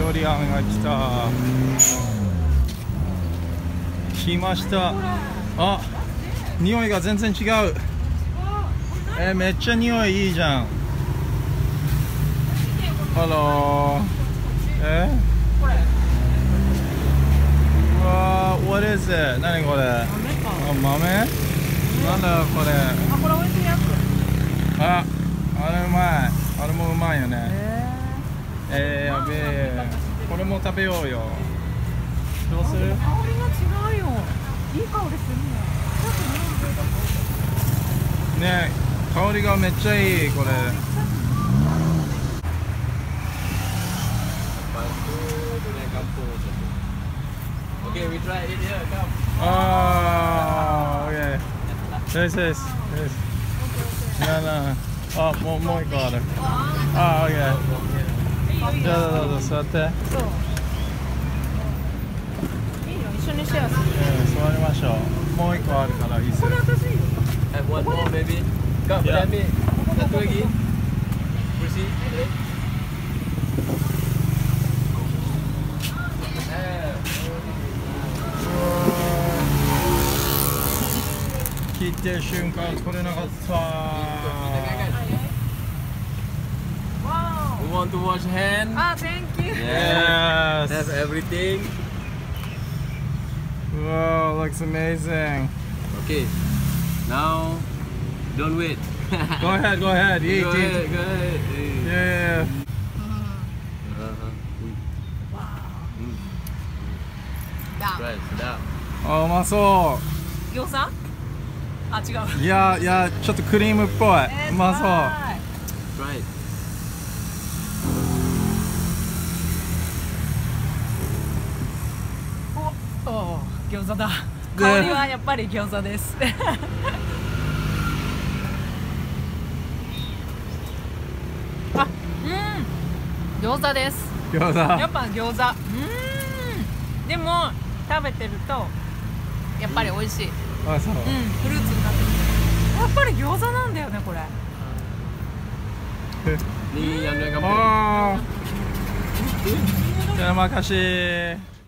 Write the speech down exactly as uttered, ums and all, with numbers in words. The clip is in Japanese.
ドリアンが来た。来ました。あ、匂いが全然違う。えー、めっちゃ匂いいいじゃん。ハロー。えー、うわー、what is it？ 何これ？あ、豆？なんだこれ？ あ、これ美味しいやつ。 あ、あれうまい。あれもうまいよね。えー、やべえ。これも食べようよ。どうする？香りが違うよ。いい香りするね。 ねえ、香りがめっちゃいいこれ。 Okay, we try it here. Come. Ah, okay. Yes, yes, yes. No, no. あ、もうもう一個ある。あ、OK。じゃあどうぞ座って。そう。 いいよ、一緒にシェアする。 座りましょう。もう一個あるからいいっすよ。 これ私いいよ。 Have one more, baby. Come, let me. Satu lagi. Bersih. 切ってる瞬間取れなかった。 We want to wash hand. Ah, thank you. Yes. Have everything. Wow, looks amazing. Okay. Now, don't wait. Go ahead, go ahead. Eat, Go eat. ahead, go ahead. Yeah. Right, sedap. あ、うまそ餃子？あ、違う。 う。いやいや、ちょっとクリームっぽい。うまそう。 Try it. おお、餃子だ。香りはやっぱり餃子です。あ、うん、餃子です。 餃子。 やっぱ餃子。うん。でも食べてるとやっぱり美味しい。 あ、そう。 うん、フルーツになってる。やっぱり餃子なんだよねこれ。 Ni yang dengan kamu. Oh. Terima kasih.